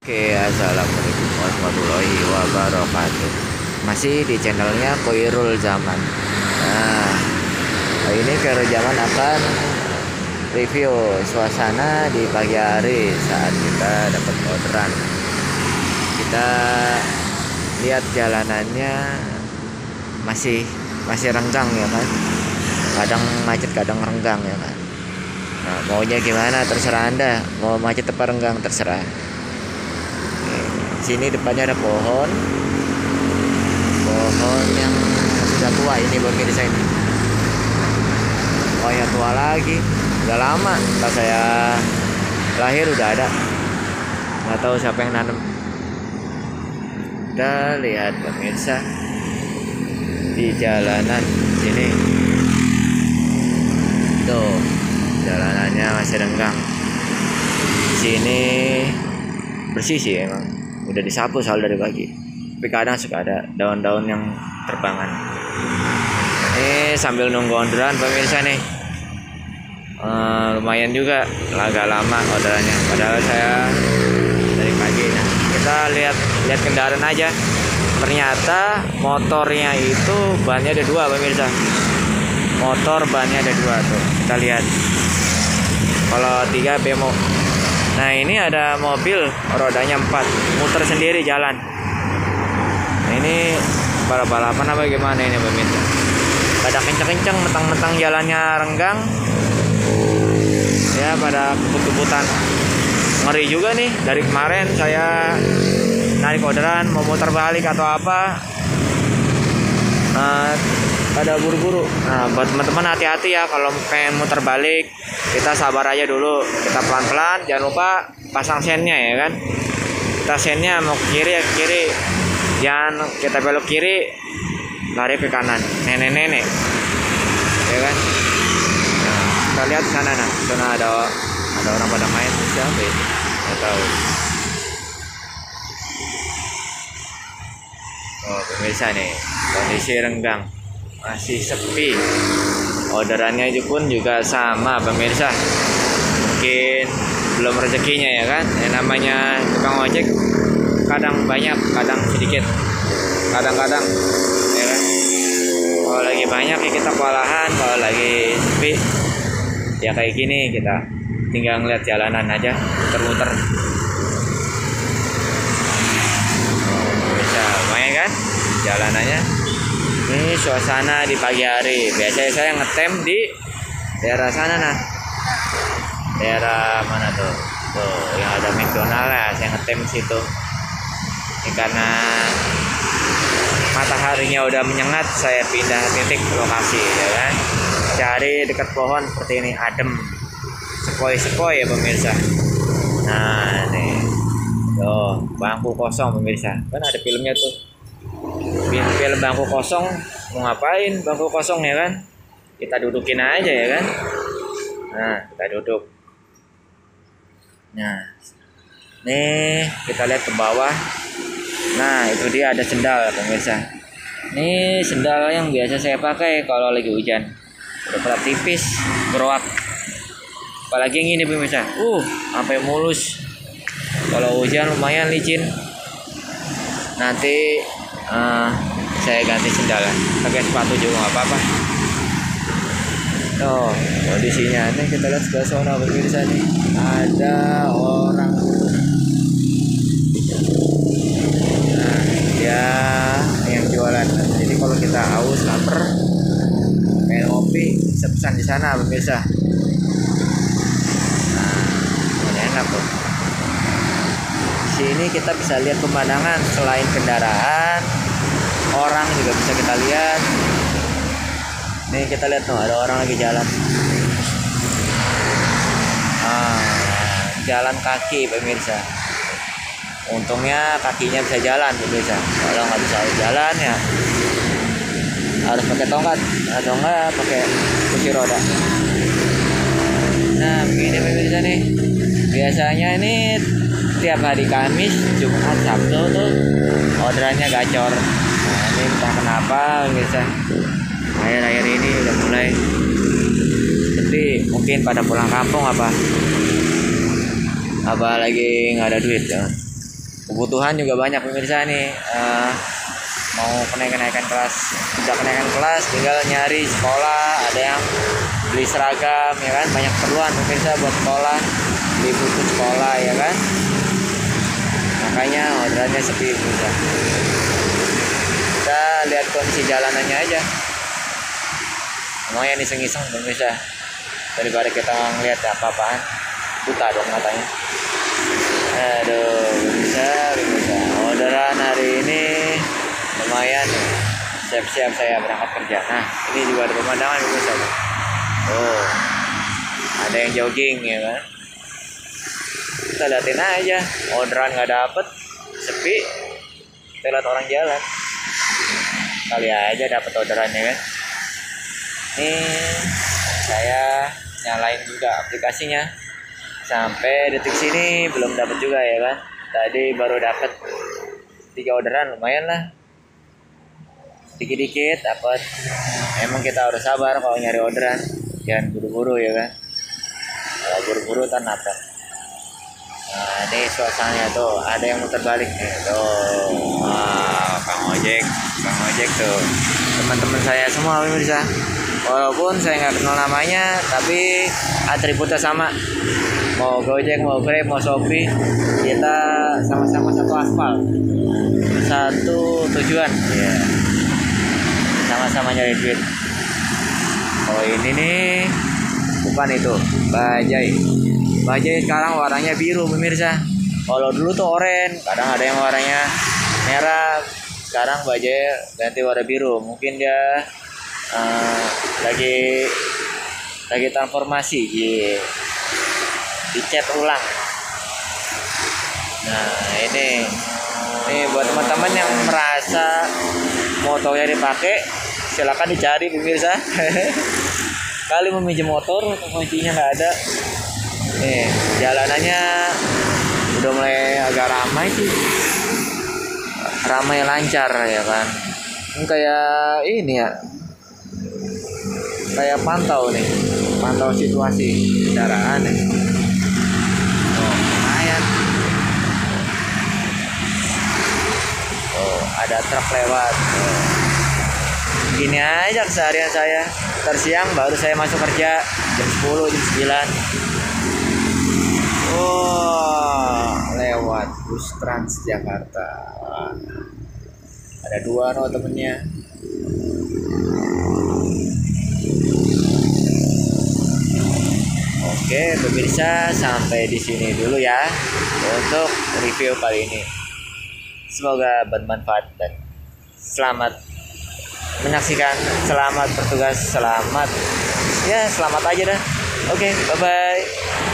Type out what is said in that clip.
Oke, assalamualaikum warahmatullahi wabarakatuh. Masih di channelnya Koirul Zaman. Nah, kali ini Koirul Zaman akan review suasana di pagi hari saat kita dapat orderan. Kita lihat jalanannya masih renggang ya kan. Kadang macet, kadang renggang ya kan. Nah, maunya gimana terserah Anda. Mau macet apa renggang terserah. Sini depannya ada pohon yang sudah tua ini pemirsa ini. Oh ya, tua lagi, udah lama pas saya lahir udah ada, nggak tahu siapa yang nanam. Kita lihat pemirsa di jalanan sini tuh, jalanannya masih renggang. Sini bersih sih emang, udah disapu soal dari pagi, tapi kadang suka ada daun-daun yang terbangan. Ini sambil nunggu orderan pemirsa nih, lumayan juga agak lama orderannya, padahal saya dari pagi. Nah, kita lihat kendaraan aja, ternyata motornya itu bannya ada dua pemirsa. Motor bannya ada dua tuh, kita lihat. Kalau tiga bemo. Nah, ini ada mobil rodanya 4 muter sendiri jalan. Nah, ini balap-balapan apa gimana ini pemirsa? Pada kenceng-kenceng, mentang-mentang jalannya renggang ya, pada kebut-kebutan. Ngeri juga nih, dari kemarin saya narik orderan mau muter balik atau apa, pada buru-buru. Nah, buat teman-teman hati-hati ya, kalau pengen muter balik kita sabar aja dulu, kita pelan-pelan, jangan lupa pasang sennya ya kan. Kita sennya mau ke kiri ya ke kiri, jangan kita belok kiri lari ke kanan, nenek-nenek ya kan. Nah, kita lihat sana, nah sana ada orang pada main, siapa itu nggak tahu. Oh pemirsa nih, kondisi renggang, masih sepi. Orderannya itu pun juga sama pemirsa, mungkin belum rezekinya ya kan. Yang namanya tukang ojek kadang banyak, kadang sedikit, kadang-kadang ya kan. Kalau lagi banyak ya kita kewalahan, kalau lagi sepi ya kayak gini, kita tinggal ngeliat jalanan aja, muter-muter. Bisa lumayan kan jalanannya. Ini suasana di pagi hari. Biasanya saya ngetem di daerah sana, nah daerah mana tuh yang ada McDonald ya, saya ngetem situ. Ini karena mataharinya udah menyengat, saya pindah titik lokasi ya kan, cari dekat pohon seperti ini, adem, sepoi-sepoi ya pemirsa. Nah nih tuh bangku kosong pemirsa, kan ada filmnya tuh, film bangku kosong. Mau ngapain bangku kosong ya kan, kita dudukin aja ya kan. Nah kita duduk. Nah nih kita lihat ke bawah. Nah itu dia ada sendal pemirsa. Ini sendal yang biasa saya pakai kalau lagi hujan, udah pada tipis, beroak. Apalagi yang ini pemirsa, sampai mulus. Kalau hujan lumayan licin. Nanti saya ganti sendal, pakai sepatu juga nggak apa-apa. Oh, kondisinya ini kita lihat sebelah sana pemirsa nih, ada orang. Nah, dia yang jualan. Jadi kalau kita haus, lapar, pengen ngopi, bisa pesan di sana pemirsa. Nah, ini enak tuh. Di sini kita bisa lihat pemandangan selain kendaraan, orang juga bisa kita lihat. Nih kita lihat tuh, ada orang lagi jalan. Jalan kaki pemirsa. Untungnya kakinya bisa jalan pemirsa. Kalau nggak bisa jalan ya harus pakai tongkat atau enggak pakai kursi roda. Nah begini pemirsa nih. Biasanya ini tiap hari Kamis, Jumat, Sabtu tuh orderannya gacor. Nah ini entah kenapa pemirsa, akhir-akhir ini udah mulai sepi. Mungkin pada pulang kampung apa lagi nggak ada duit ya. kebutuhan juga banyak pemirsa nih. Mau kenaikan kelas, udah kenaikan kelas tinggal nyari sekolah, ada yang beli seragam ya kan, banyak keperluan pemirsa buat sekolah, beli buku sekolah ya kan, makanya orderannya sepi pemirsa. Kita lihat kondisi jalanannya aja, semuanya iseng-iseng pemirsa, daripada kita ngeliat apa-apaan, buta dong matanya. Aduh pemirsa, orderan hari ini lumayan, siap-siap saya berangkat kerja. Nah ini juga ada pemandangan pemirsa. Oh ada yang jogging ya kan, kita liatin aja, orderan nggak dapet, sepi, kita lihat orang jalan, kali aja dapet orderannya kan. Ini saya nyalain juga aplikasinya, sampai detik sini belum dapet juga ya kan. Tadi baru dapet 3 orderan, lumayan lah, dikit-dikit dapat. Emang kita harus sabar kalau nyari orderan, jangan buru-buru ya kan, kalau buru-buru kan nabrak. Nah ini suasananya tuh, ada yang muter balik nih tuh. Wah, Kang ojek tuh, teman-teman saya semua pemirsa, walaupun saya nggak kenal namanya tapi atributnya sama, mau Gojek, mau Grab, mau Shopee, kita sama-sama satu aspal, satu tujuan ya, sama-sama nyari duit. Oh ini nih bukan itu, bajai sekarang warnanya biru pemirsa. Kalau dulu tuh oranye, kadang ada yang warnanya merah, sekarang bajai ganti warna biru. Mungkin dia lagi transformasi, dicat ulang. Nah ini buat teman-teman yang merasa motornya dipakai, silakan dicari pemirsa. Kali meminjam motor, kuncinya nggak ada. Nih jalanannya udah mulai agak ramai sih, ramai lancar ya kan. Ini kayak ini ya, kayak pantau situasi kendaraan nih. Oh lumayan. Oh ada truk lewat. Oh. Gini aja keseharian saya. Tersiang baru saya masuk kerja jam 10, jam 9. Oh, lewat bus Transjakarta. Ada 2 temennya. Oke, pemirsa, sampai di sini dulu ya untuk review kali ini. Semoga bermanfaat dan selamat menyaksikan, selamat bertugas, selamat aja dah. Oke, bye bye.